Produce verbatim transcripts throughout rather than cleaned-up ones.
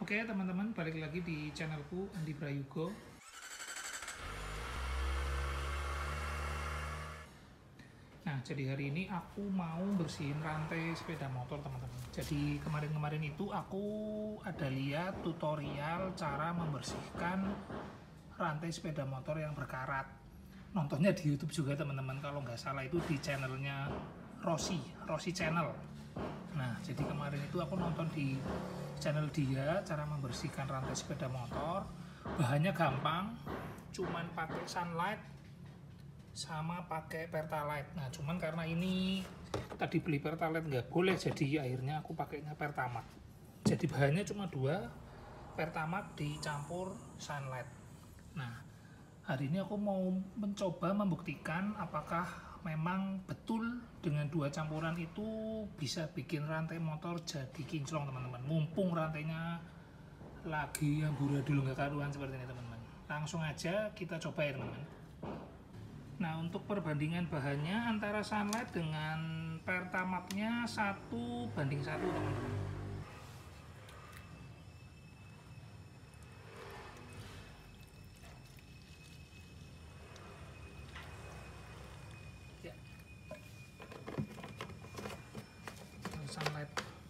Oke teman-teman, balik lagi di channelku Andi Prayugo. Nah, jadi hari ini aku mau bersihin rantai sepeda motor teman-teman. Jadi kemarin-kemarin itu aku ada lihat tutorial cara membersihkan rantai sepeda motor yang berkarat. Nontonnya di YouTube juga teman-teman, kalau nggak salah itu di channelnya Rossi, Rossi Channel. Nah, jadi kemarin itu aku nonton di channel dia cara membersihkan rantai sepeda motor. Bahannya gampang, cuman pakai sunlight sama pakai pertalite. Nah, cuman karena ini tadi beli pertalite nggak boleh, jadi akhirnya aku pakainya pertamax. Jadi bahannya cuma dua, pertamax dicampur sunlight. Nah, hari ini aku mau mencoba membuktikan apakah memang betul dengan dua campuran itu bisa bikin rantai motor jadi kinclong teman-teman. Mumpung rantainya lagi yang buradul nggak karuan seperti ini teman-teman. Langsung aja kita coba ya teman-teman. Nah, untuk perbandingan bahannya antara sunlight dengan pertamaxnya satu banding satu teman-teman. Ya. Sunlight.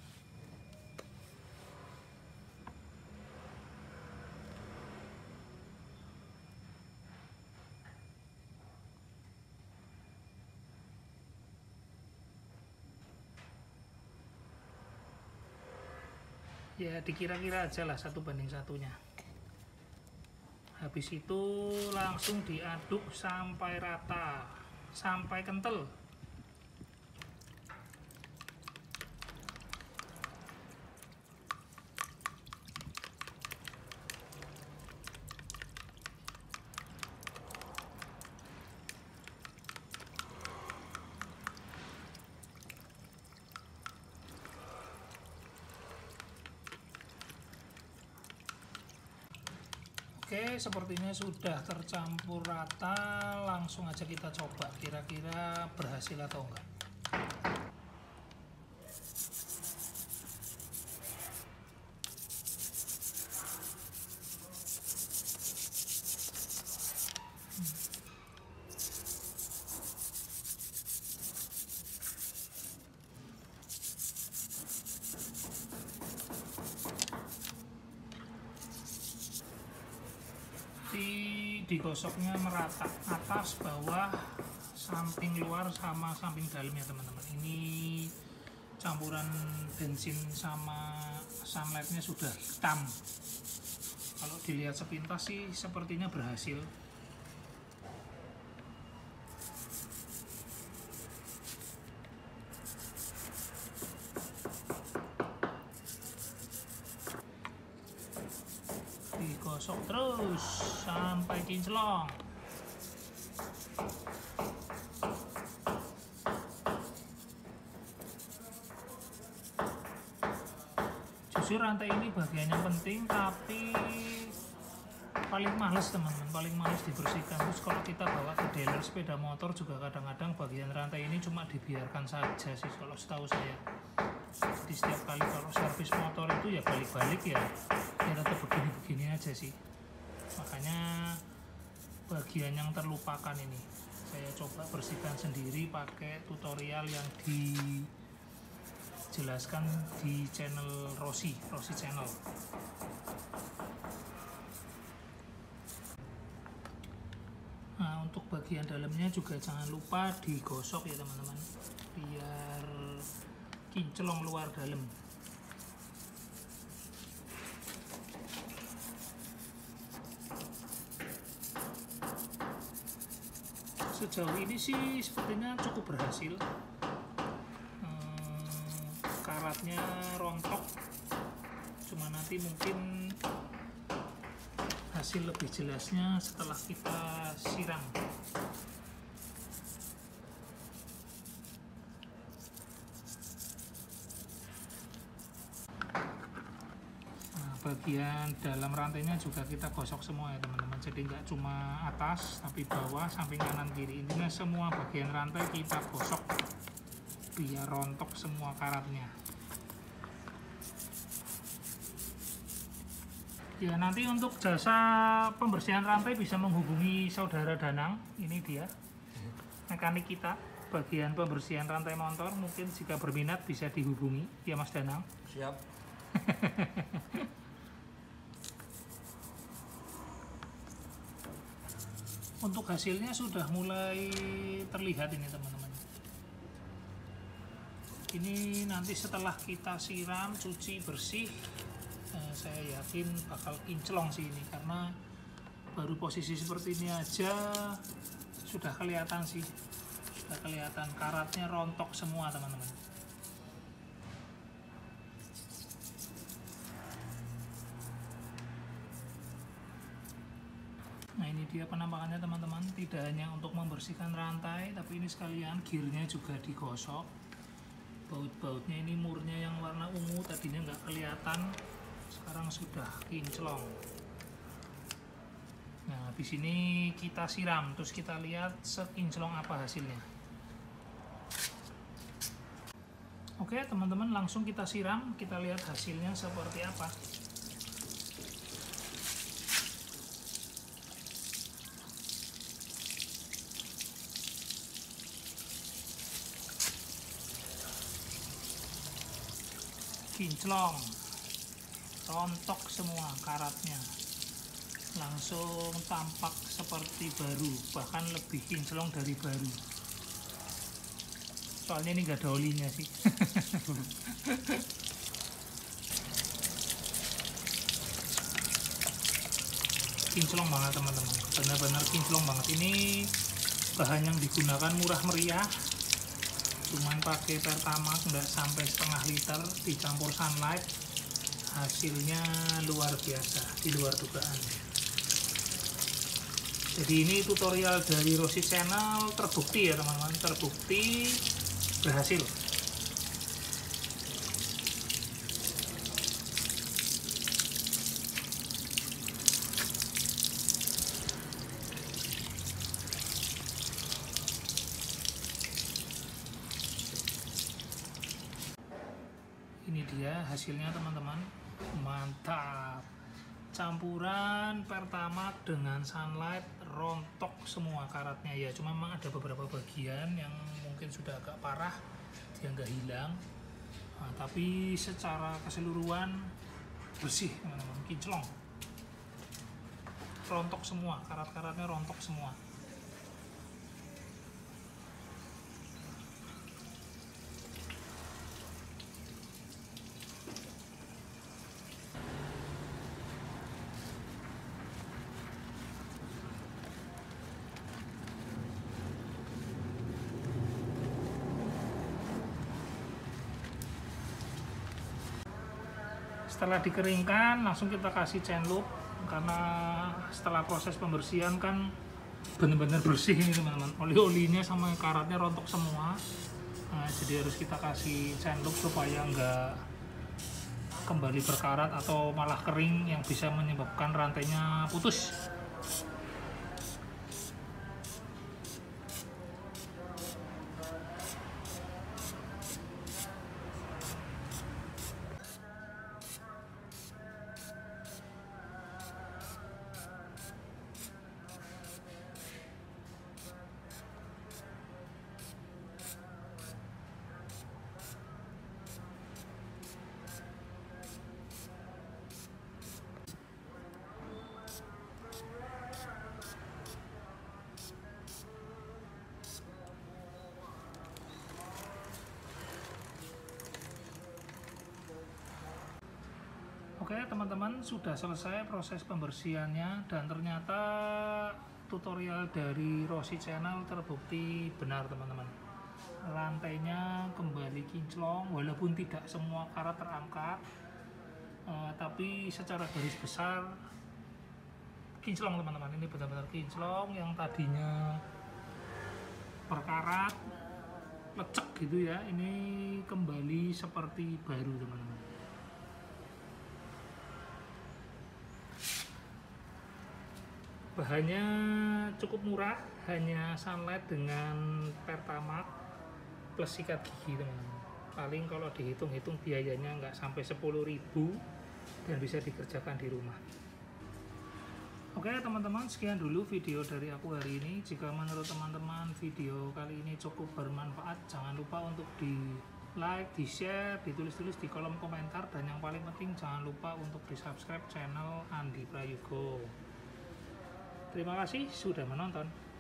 Ya dikira-kira aja lah satu banding satunya. Habis itu langsung diaduk sampai rata, sampai kental. Oke, sepertinya sudah tercampur rata. Langsung aja kita coba kira-kira berhasil atau enggak. Di digosoknya merata, atas bawah samping luar sama samping dalam ya teman-teman. Ini campuran bensin sama sunlightnya sudah hitam. Kalau dilihat sepintas sih sepertinya berhasil. Digosok terus sampai kinclong. Jujur rantai ini bagian yang penting, tapi paling males teman-teman, paling males dibersihkan. Terus kalau kita bawa ke dealer sepeda motor juga kadang-kadang bagian rantai ini cuma dibiarkan saja sih kalau setahu saya. Jadi setiap kali kalau servis motor itu ya balik-balik ya ya tetap begini-begini aja sih. Makanya bagian yang terlupakan ini saya coba bersihkan sendiri pakai tutorial yang dijelaskan di channel Rossi, Rossi Channel. Nah, untuk bagian dalamnya juga jangan lupa digosok ya teman-teman, biar kinclong luar dalam. Sejauh ini sih sepertinya cukup berhasil. Hmm, karatnya rontok, cuma nanti mungkin hasil lebih jelasnya setelah kita siram. Bagian dalam rantainya juga kita gosok semua ya teman-teman, jadi nggak cuma atas tapi bawah, samping kanan kiri, intinya semua bagian rantai kita gosok biar rontok semua karatnya. Ya, nanti untuk jasa pembersihan rantai bisa menghubungi saudara Danang. Ini dia mekanik kita bagian pembersihan rantai motor. Mungkin jika berminat bisa dihubungi ya Mas Danang. Siap. Untuk hasilnya sudah mulai terlihat ini teman-teman. Ini nanti setelah kita siram, cuci bersih, eh, saya yakin bakal kinclong sih ini, karena baru posisi seperti ini aja sudah kelihatan sih, sudah kelihatan karatnya rontok semua teman-teman. Nah, ini dia penampakannya teman-teman. Tidak hanya untuk membersihkan rantai, tapi ini sekalian gearnya juga digosok. Baut-bautnya ini murnya yang warna ungu tadinya nggak kelihatan, sekarang sudah kinclong. Nah, habis ini kita siram, terus kita lihat sekinclong apa hasilnya. Oke teman-teman, langsung kita siram, kita lihat hasilnya seperti apa. Kinclong, rontok semua karatnya, langsung tampak seperti baru, bahkan lebih kinclong dari baru. Soalnya ini nggak ada olinya sih. Kinclong banget teman-teman, benar-benar kinclong banget. Ini bahan yang digunakan murah meriah, cuman pakai Pertamax nggak sampai setengah liter, dicampur Sunlight, hasilnya luar biasa, di luar dugaan. Jadi ini tutorial dari Rossi Channel terbukti ya teman-teman, terbukti berhasil. Ini dia hasilnya teman-teman, mantap. Campuran Pertamax dengan Sunlight, rontok semua karatnya ya. Cuma memang ada beberapa bagian yang mungkin sudah agak parah, dia nggak hilang. Nah, tapi secara keseluruhan bersih teman-teman, kinclong. Rontok semua, karat-karatnya rontok semua. Setelah dikeringkan langsung kita kasih chain loop, karena setelah proses pembersihan kan benar-benar bersih ini teman-teman, oli-olinya sama karatnya rontok semua. Nah, jadi harus kita kasih chain loop supaya nggak kembali berkarat atau malah kering yang bisa menyebabkan rantainya putus. Oke teman-teman, sudah selesai proses pembersihannya, dan ternyata tutorial dari Rossi Channel terbukti benar teman-teman. Rantainya kembali kinclong, walaupun tidak semua karat terangkat, eh, tapi secara garis besar kinclong teman-teman. Ini benar-benar kinclong, yang tadinya berkarat, lecek gitu ya, ini kembali seperti baru teman-teman. Bahannya cukup murah, hanya Sunlight dengan Pertamax plus sikat gigi teman-teman. Paling kalau dihitung-hitung biayanya nggak sampai sepuluh ribu dan bisa dikerjakan di rumah. Oke teman-teman, sekian dulu video dari aku hari ini. Jika menurut teman-teman video kali ini cukup bermanfaat, jangan lupa untuk di like, di share, ditulis-tulis di kolom komentar, dan yang paling penting jangan lupa untuk di subscribe channel Andi Prayogo. Terima kasih sudah menonton.